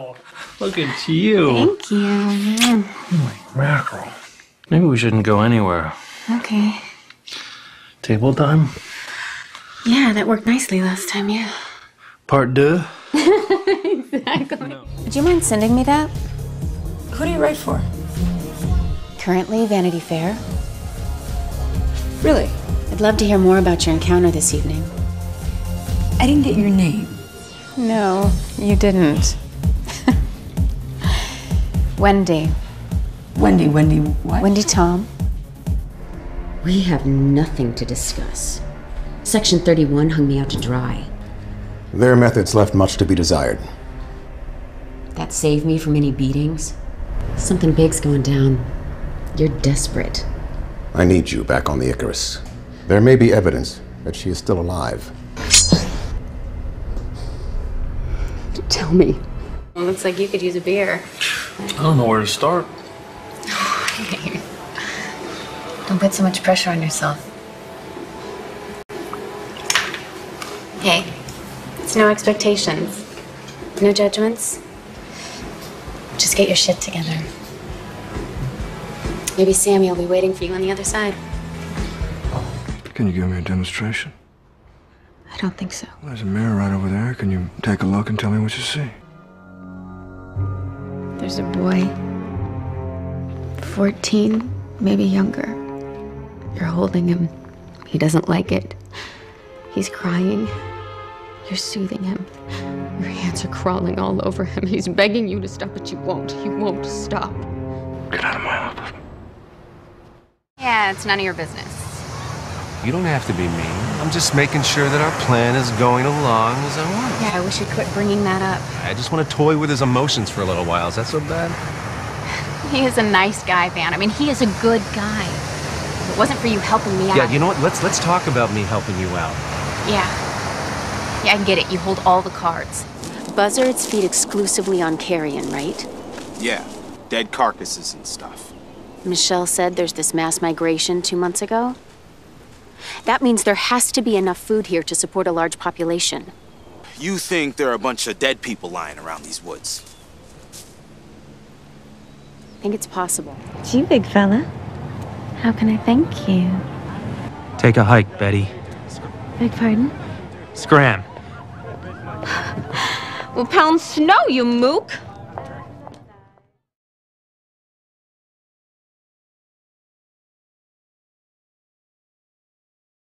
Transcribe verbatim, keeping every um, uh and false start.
Wow. Look at you. Thank you. Holy mackerel. Maybe we shouldn't go anywhere. Okay. Table time? Yeah, that worked nicely last time, yeah. Part deux? Exactly. No. Would you mind sending me that? Who do you write for? Currently, Vanity Fair. Really? I'd love to hear more about your encounter this evening. I didn't get your name. No, you didn't. Wendy. Wendy, Wendy what? Wendy Tom. We have nothing to discuss. Section thirty-one hung me out to dry. Their methods left much to be desired. That saved me from any beatings. Something big's going down. You're desperate. I need you back on the Icarus. There may be evidence that she is still alive. Tell me. Well, looks like you could use a beer. I don't know where to start. Don't put so much pressure on yourself. Hey, it's no expectations, no judgments. Just get your shit together. Maybe Sammy will be waiting for you on the other side. Can you give me a demonstration? I don't think so. There's a mirror right over there. Can you take a look and tell me what you see? There's a boy, fourteen, maybe younger. You're holding him. He doesn't like it. He's crying. You're soothing him. Your hands are crawling all over him. He's begging you to stop, but you won't. You won't stop. Get out of my office. Yeah, it's none of your business. You don't have to be mean. I'm just making sure that our plan is going along as I want. Yeah, I wish you'd quit bringing that up. I just want to toy with his emotions for a little while. Is that so bad? He is a nice guy, Van. I mean, he is a good guy. If it wasn't for you helping me out... Yeah, you know what? Let's let's talk about me helping you out. Yeah. Yeah, I get it. You hold all the cards. Buzzards feed exclusively on carrion, right? Yeah, dead carcasses and stuff. Michelle said there's this mass migration two months ago. That means there has to be enough food here to support a large population. You think there are a bunch of dead people lying around these woods? I think it's possible. Gee, big fella. How can I thank you? Take a hike, Betty. Beg pardon? Scram. Well, pound snow, you mook.